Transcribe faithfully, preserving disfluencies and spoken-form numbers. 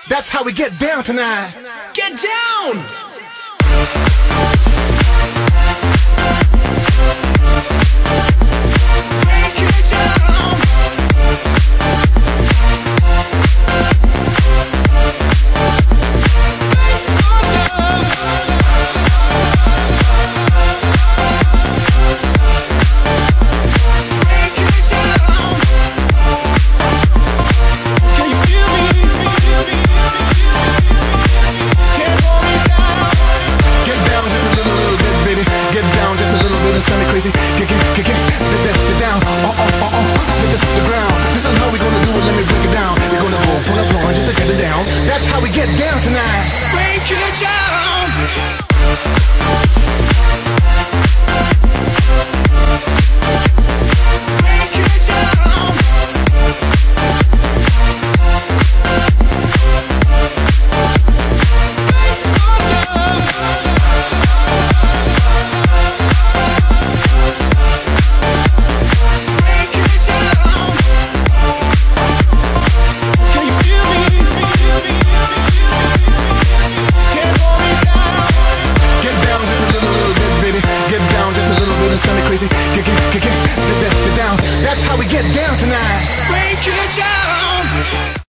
That's how we get down tonight. Get down! Break it down. Sound crazy, kick it, kick it, down, oh, oh, oh, oh, the, the, the ground. This is how we gonna do it, let me break it down. We're gonna go pull up on just to get it down. That's how we get down tonight. Break it down. Sound crazy, kick it, kick it, down. That's how we get down tonight. Break it down.